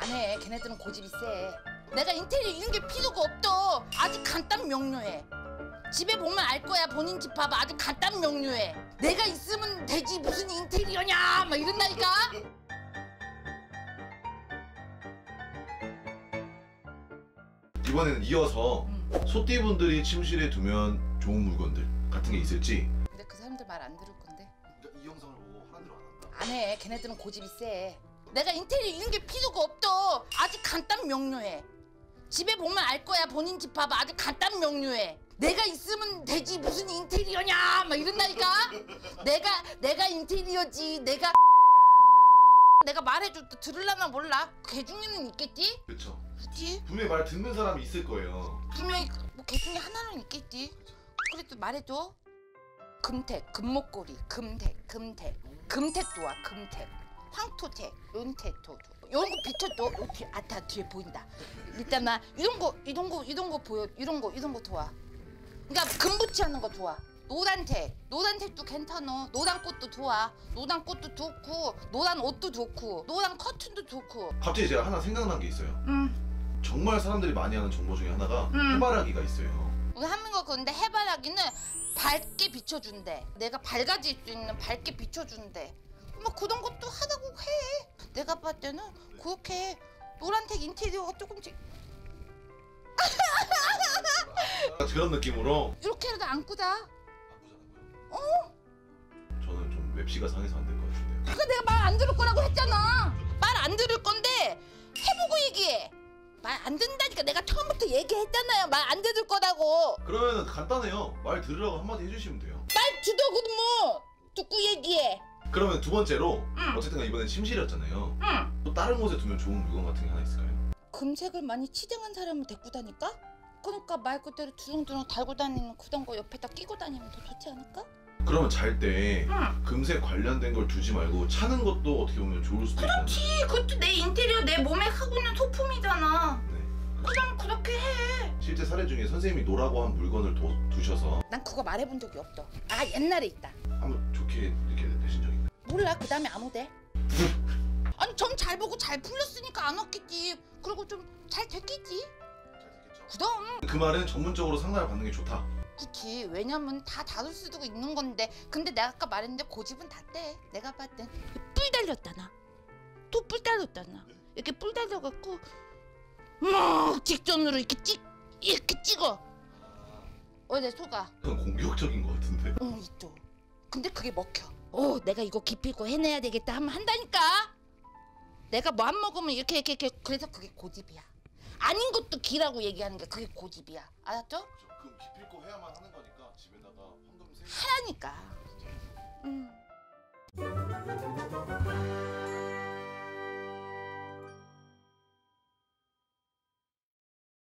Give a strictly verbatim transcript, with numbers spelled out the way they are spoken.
해. 걔네들은 고집이 세. 내가 인테리어 이런 게 필요가 없어. 아주 간단 명료해. 집에 보면 알 거야. 본인 집 봐봐. 아주 간단 명료해. 내가 있으면 되지 무슨 인테리어냐 막 이런다니까. 이번에는 이어서 음. 소띠분들이 침실에 두면 좋은 물건들 같은 게 있을지. 근데 그 사람들 말 안 들을 건데. 그러니까 이 영상을 보고 하나도 안 한다. 안 해. 걔네들은 고집이 세. 내가 인테리어 이런 게 필요가 없어. 아주 간단 명료해. 집에 보면 알 거야. 본인 집 봐봐. 아주 간단 명료해. 내가 있으면 되지 무슨 인테리어냐 막 이런다니까. 내가 내가 인테리어지. 내가 내가 말해줘도 들으려나 몰라. 걔 중에는 있겠지? 그렇죠. 그치? 분명히 말 듣는 사람이 있을 거예요. 분명히 뭐 걔 중에 하나는 있겠지. 그래도 말해줘. 금택, 금목걸이, 금택, 금택, 금택 도와, 금택, 황토택, 은택도 이런 거 비춰도 아, 다 뒤에 보인다. 일단 나 이런 거, 이런 거, 이런 거 보여, 이런 거, 이런 거 좋아. 그러니까 금붙이 하는 거 좋아. 노란택, 노란택도 괜찮어. 노란 꽃도 좋아. 노란 꽃도 좋고, 노란 옷도 좋고, 노란 커튼도 좋고. 갑자기 제가 하나 생각난 게 있어요. 음. 정말 사람들이 많이 하는 정보 중에 하나가 음. 해바라기가 있어요. 우리 하는 거 근데 해바라기는 밝게 비춰준대. 내가 밝아질 수 있는 밝게 비춰준대. 뭐 그런 것도 하다고 해. 내가 봤을 때는 그렇게 노란색 인테리어가 조금씩 그런 느낌으로 이렇게라도 안고자. 안고자고요? 어? 저는 좀 맵시가 상해서 안 될 것 같은데요. 그거 내가 말 안 들을 거라고 했잖아. 말 안 들을 건데 해보고 얘기해. 말 안 듣는다니까. 내가 처음부터 얘기했잖아요. 말 안 들을 거라고. 그러면 간단해요. 말 들으라고 한마디 해주시면 돼요. 말 주더구도 뭐 듣고 얘기해. 그러면 두 번째로 응. 어쨌든 이번엔 침실이었잖아요. 응. 또 다른 곳에 두면 좋은 물건 같은 게 하나 있을까요? 금색을 많이 치장한 사람을 데리고 다닐까? 그러니까 말 그대로 두렁두렁 달고 다니는 그런 거 옆에다 끼고 다니면 더 좋지 않을까? 그러면 잘 때 응. 금색 관련된 걸 두지 말고 차는 것도 어떻게 보면 좋을 수도 있잖아요. 그렇지. 그것도 내 인테리어 내 몸에 하고 있는 소품이잖아. 네. 그럼 그렇게 해. 실제 사례 중에 선생님이 노라고 한 물건을 도, 두셔서 난 그거 말해본 적이 없어. 아 옛날에 있다. 한번 좋게 이렇게 되신 적이 있나요? 몰라. 그 다음에 안 오대. 아니 점 잘 보고 잘 풀렸으니까 안 왔겠지. 그리고 좀 잘 됐겠지. 잘 됐겠죠? 그럼. 그 말은 전문적으로 상담을 받는 게 좋다. 그치. 왜냐면 다 다룰 수도 있는 건데. 근데 내가 아까 말했는데 고집은 다 떼. 내가 봤을 땐 뿔 달렸다 나. 또 뿔 달렸다 나. 이렇게 뿔 달려갖고 막 직전으로 이렇게 찍 이렇게 찍어. 어 내 속아. 그건 공격적인 것 같은데. 응 있죠. 근데 그게 먹혀. 오 내가 이거 기필코 해내야 되겠다 하면 한다니까. 내가 뭐 안 먹으면 이렇게 이렇게 이렇게. 그래서 그게 고집이야. 아닌 것도 기라고 얘기하는 게 그게 고집이야. 알았죠? 그럼 기필코 해야만 하는 거니까 집에다가 황금 생 하라니까. 응.